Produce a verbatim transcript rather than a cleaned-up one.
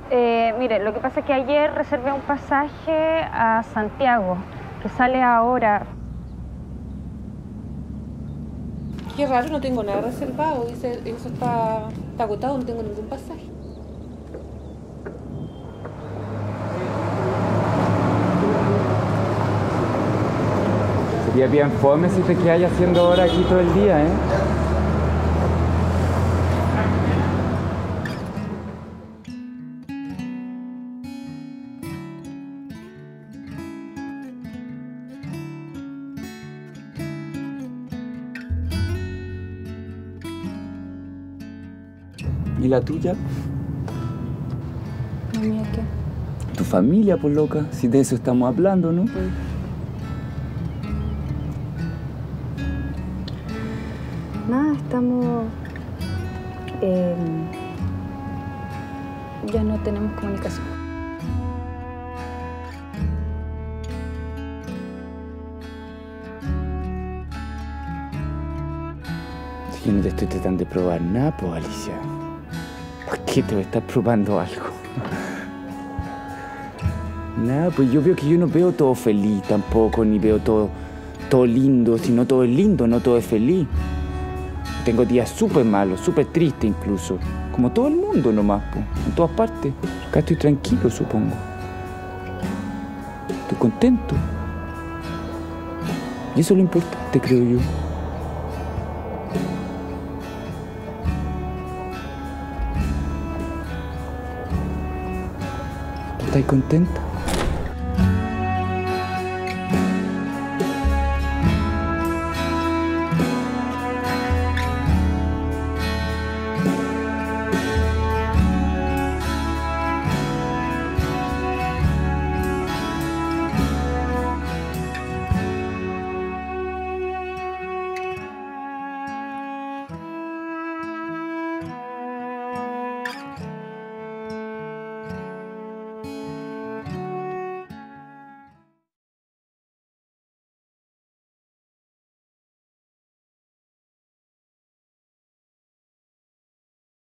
Eh, mire, lo que pasa es que ayer reservé un pasaje a Santiago, que sale ahora. Qué raro, no tengo nada reservado. Dice, eso está, está agotado, no tengo ningún pasaje. Sería bien fome si te quedas haciendo hora aquí todo el día, ¿eh? ¿Y la tuya? ¿La mía qué? Tu familia, pues loca, si de eso estamos hablando, ¿no? Mm. Nada, estamos... eh, ya no tenemos comunicación. Yo no te estoy tratando de probar nada, pues, Alicia. ¿Por qué te voy a estar probando algo? Nada, pues yo veo que yo no veo todo feliz tampoco, ni veo todo, todo lindo, sino todo es lindo, no todo es feliz. Tengo días súper malos, súper tristes incluso, como todo el mundo nomás, pues, en todas partes. Acá estoy tranquilo, supongo. Estoy contento. Y eso es lo importante, creo yo. ¿Estás contenta?